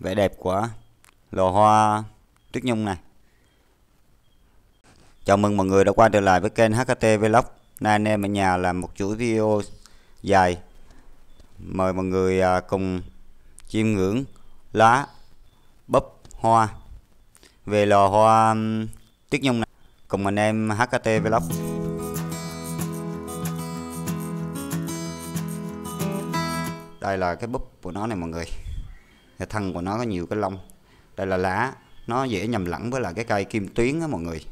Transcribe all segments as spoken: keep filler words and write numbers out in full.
vẻ đẹp của lò hoa Tuyết Nhung này. Chào mừng mọi người đã quay trở lại với kênh hát ca tê Vlog. Nay anh em ở nhà làm một chuỗi video dài, mời mọi người cùng chiêm ngưỡng lá búp hoa về lò hoa Tuyết Nhung này cùng anh em hát ca tê Vlog. Đây là cái búp của nó này mọi người. Cái thân của nó có nhiều cái lông. Đây là lá, nó dễ nhầm lẫn với lại cái cây kim tuyến đó mọi người.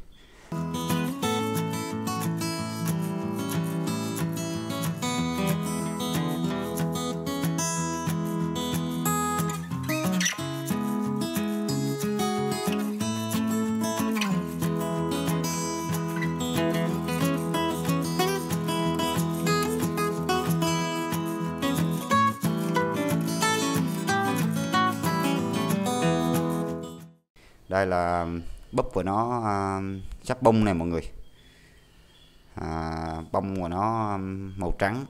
Đây là búp của nó à, sắp bông này mọi người. à, Bông của nó màu trắng.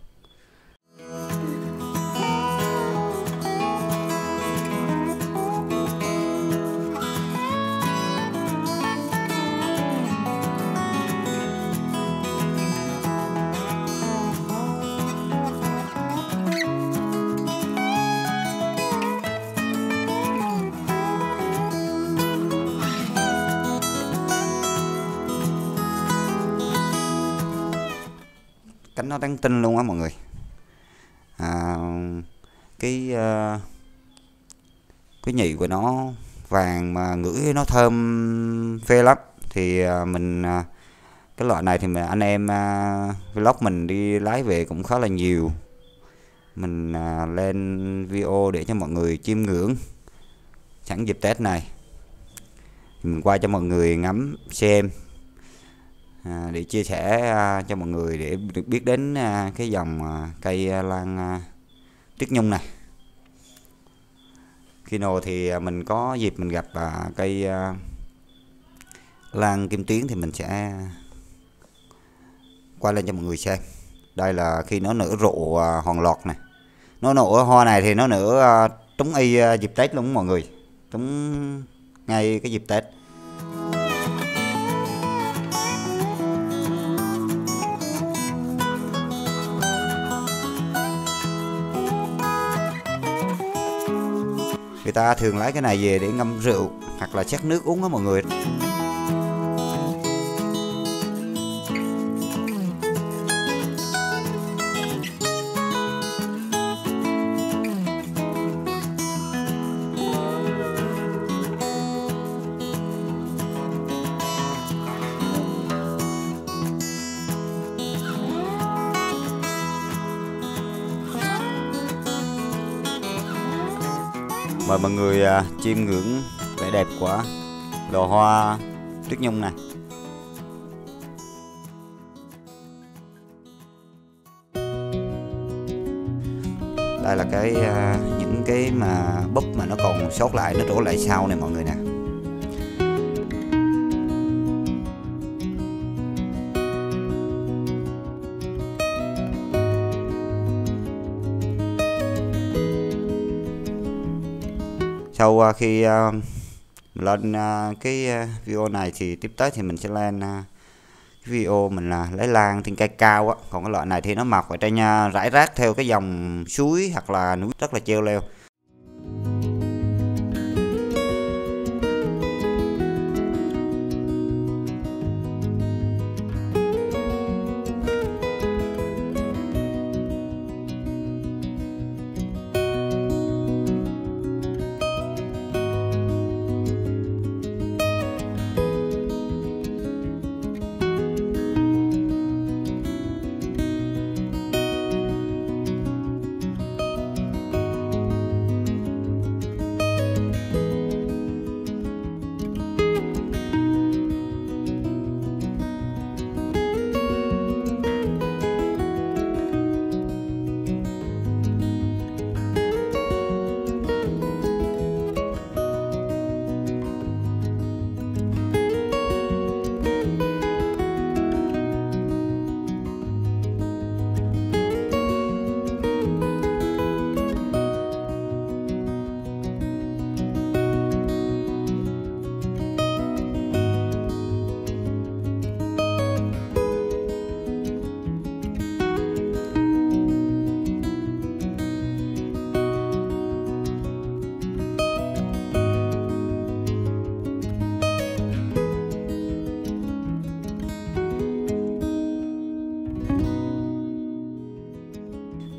Cánh nó trắng tinh luôn á mọi người. à, cái uh, cái nhị của nó vàng mà ngửi nó thơm phê lắm. Thì uh, mình uh, cái loại này thì mình, anh em uh, vlog mình đi lái về cũng khá là nhiều. Mình uh, lên video để cho mọi người chiêm ngưỡng sẵn dịp Tết này, mình quay cho mọi người ngắm xem. À, để chia sẻ à, cho mọi người để được biết đến à, cái dòng à, cây à, lan à, Tuyết Nhung này. Khi nào thì à, mình có dịp mình gặp à, cây à, lan kim tuyến thì mình sẽ quay lên cho mọi người xem. Đây là khi nó nở rộ à, hoàn lọt này. Nó nở hoa này thì nó nở à, trúng y à, dịp Tết luôn mọi người, trúng ngay cái dịp Tết. Người ta thường lấy cái này về để ngâm rượu hoặc là chắc nước uống đó mọi người. Mời mọi người à, chiêm ngưỡng vẻ đẹp của lò hoa Tuyết Nhung này. Đây là cái à, những cái mà búp mà nó còn sót lại, nó trổ lại sau này mọi người nè. Sau khi uh, lên uh, cái uh, video này thì tiếp tới thì mình sẽ lên uh, cái video mình là lấy lan trên cây cao á. Còn cái loại này thì nó mọc ở trên uh, rải rác theo cái dòng suối hoặc là núi rất là treo leo.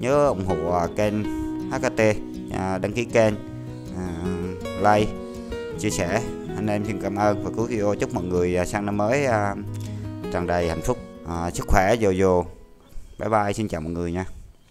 nhớ ủng hộ kênh hát ca tê, à, đăng ký kênh, à, like, chia sẻ. Anh em xin cảm ơn và cuối video chúc mọi người sang năm mới à, tràn đầy hạnh phúc, à, sức khỏe dồi dào. Bye bye, xin chào mọi người nha.